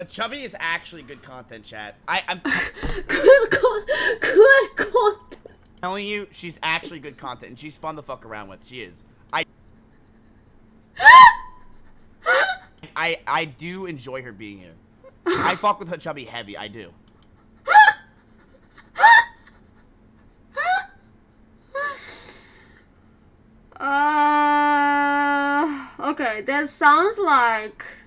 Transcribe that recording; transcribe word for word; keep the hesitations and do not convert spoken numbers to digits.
Chubby is actually good content, chat. I, I'm good con- good content. telling you, she's actually good content, and she's fun to fuck around with. She is. I, I, I do enjoy her being here. I fuck with Hachubby heavy. I do. Uh, okay, that sounds like